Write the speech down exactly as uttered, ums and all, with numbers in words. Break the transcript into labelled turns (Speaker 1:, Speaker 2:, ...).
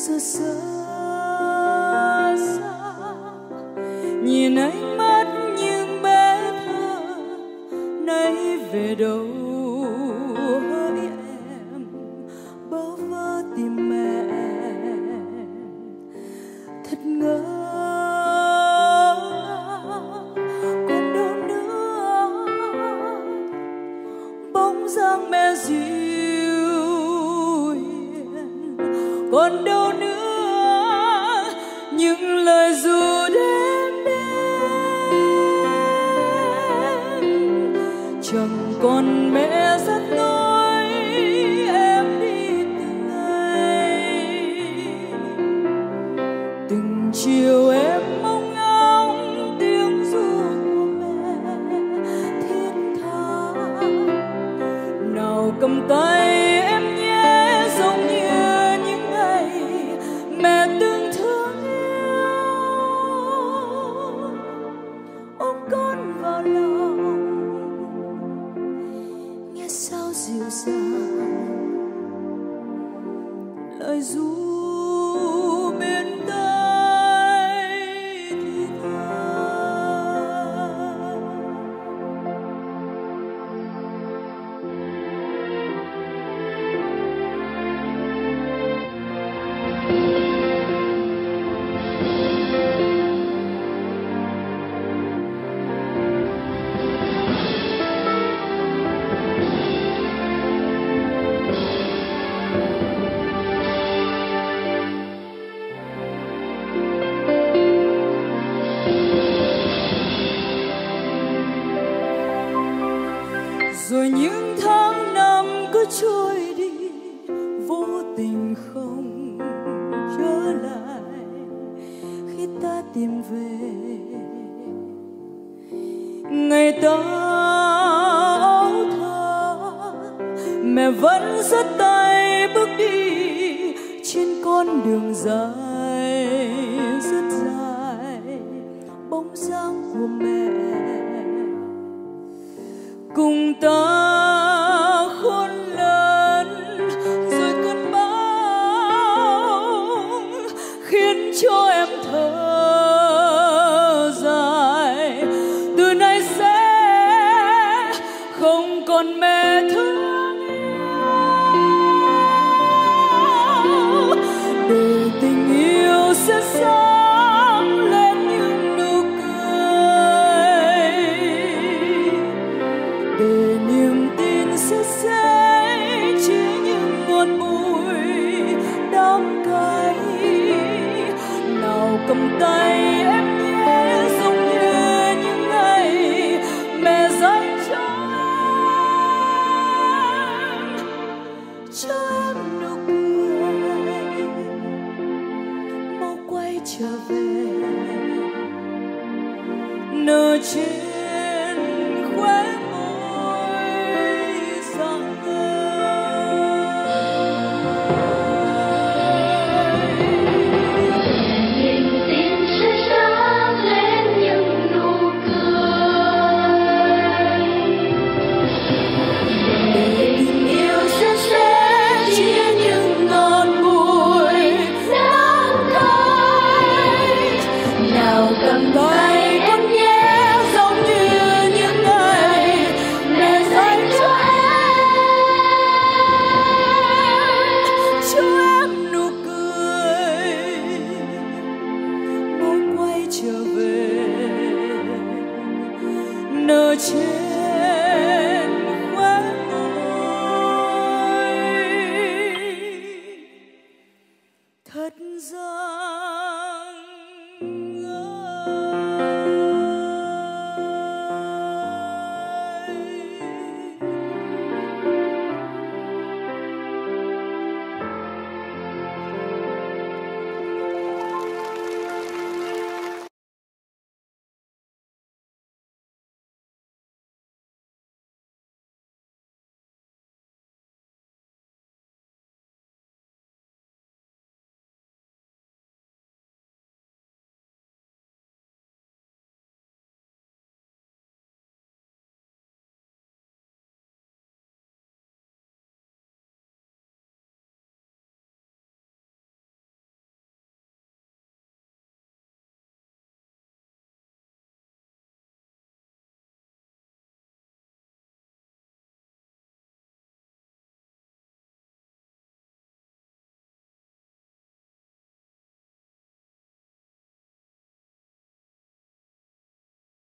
Speaker 1: xót xa xa, nhìn ánh mắt những bé thơ nay về đâu hỡi em, bơ vơ tìm mẹ thật ngỡ. Còn đâu nữa bóng dáng mẹ dịu hiền, còn đâu nữa những lời ru đêm đêm. Chẳng còn mẹ dắt lối em đi từng ngày, từng chiều em mong ngóng tiếng ru của mẹ thiết tha. Nào cầm tay em nhé, giống như những ngày mẹ từng thương yêu, ôm con vào lòng nghe sao dịu dàng lời ru bên tai thì thầm. Rồi những tháng năm cứ trôi đi, vô tình không trở lại. Khi ta tìm về ngày ta áo thơ, mẹ vẫn dắt tay bước đi trên con đường dài rất dài. Bóng dáng của mẹ cùng ta khôn lớn, rồi cơn bão khiến cho em thở dài. Từ nay sẽ không còn mẹ thương yêu, để tình yêu sẽ sáng lên những nụ cười, để niềm tin sẽ sẽ chỉ những ngọt bùi đắng cay. Nào cầm tay em nhé, giống như những ngày mẹ dành cho em, cho em nụ cười. Mau quay trở về nơi trên